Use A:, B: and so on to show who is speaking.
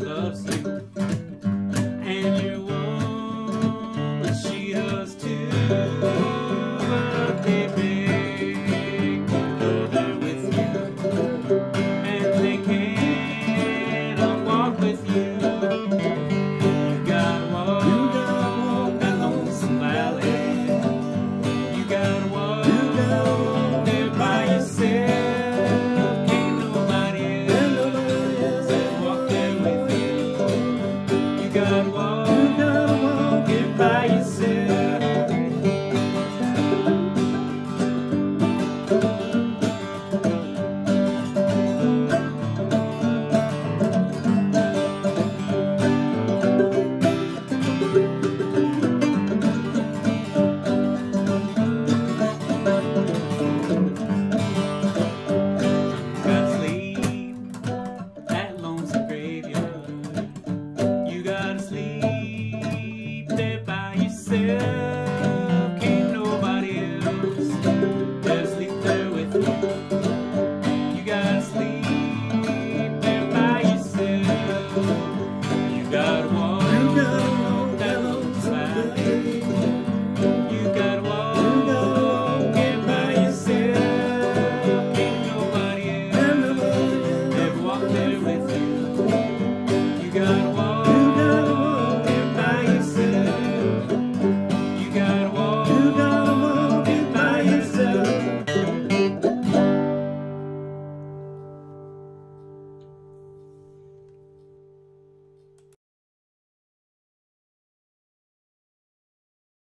A: loves you, and you're one she does too. But they make you go there with you, and they can't walk with you. You gotta walk that Lonesome Valley. You gotta walk there by yourself. Ain't nobody else that walk there with you. You gotta walk